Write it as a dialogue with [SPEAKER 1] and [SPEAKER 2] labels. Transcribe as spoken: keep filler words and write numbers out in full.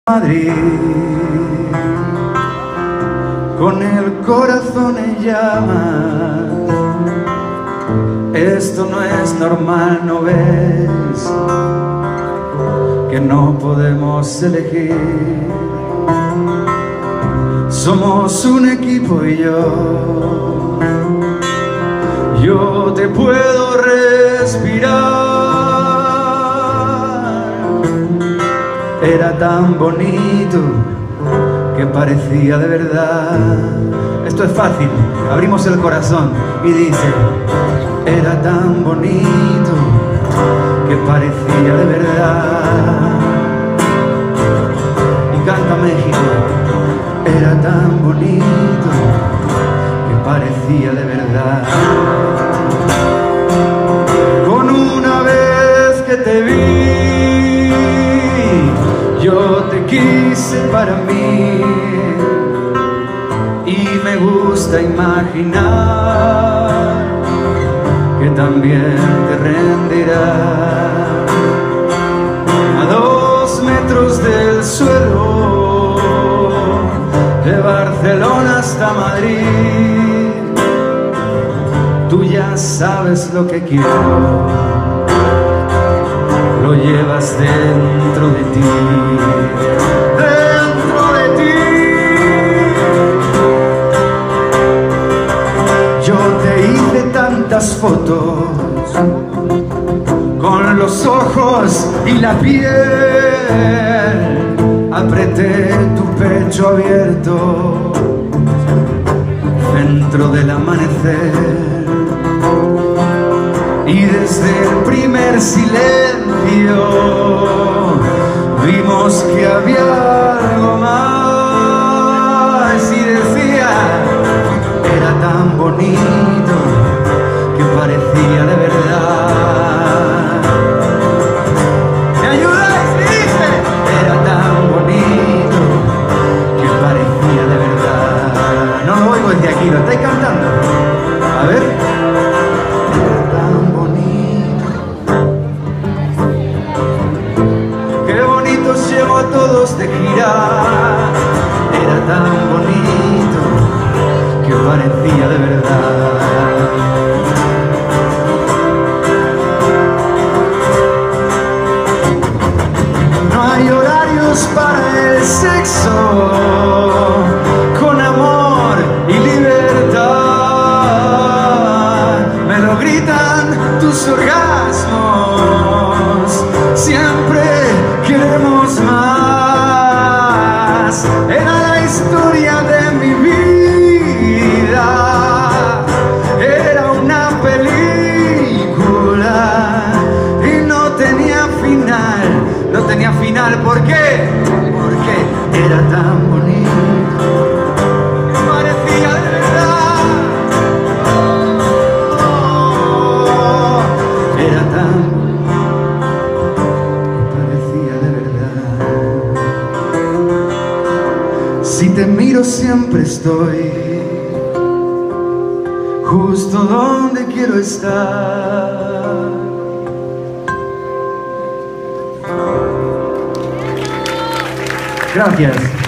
[SPEAKER 1] Madrid, con el corazón en llamas. Esto no es normal, ¿no ves? Que no podemos elegir. Somos un equipo y yo, yo te puedo respirar. Era tan bonito que parecía de verdad. Esto es fácil, abrimos el corazón y dice: era tan bonito que parecía de verdad. Y canta México: era tan bonito que parecía de verdad. Con una vez que te vi, yo te quise para mí. Y me gusta imaginar que también te rendirás. A dos metros del suelo, de Barcelona hasta Madrid, tú ya sabes lo que quiero, lo llevas dentro de ti, dentro de ti. Yo te hice tantas fotos con los ojos y la piel, apreté tu pecho abierto dentro del amanecer. Y desde el primer silencio vimos que había algo más. Y decía: era tan bonito que parecía de verdad. ¿Me ayudáis? Dice: era tan bonito que parecía de verdad. No lo oigo desde aquí, lo estáis cantando. A ver. Llevo a todos de girar. Era tan bonito que parecía de verdad. No hay horarios para el sexo, con amor y libertad. Me lo gritan tus orgasmos, siempre queremos más. Era la historia de mi vida, era una película y no tenía final. No tenía final, ¿por qué? Porque era tan bonito, parecía de verdad. Oh, era tan Si te miro siempre estoy justo donde quiero estar. Gracias.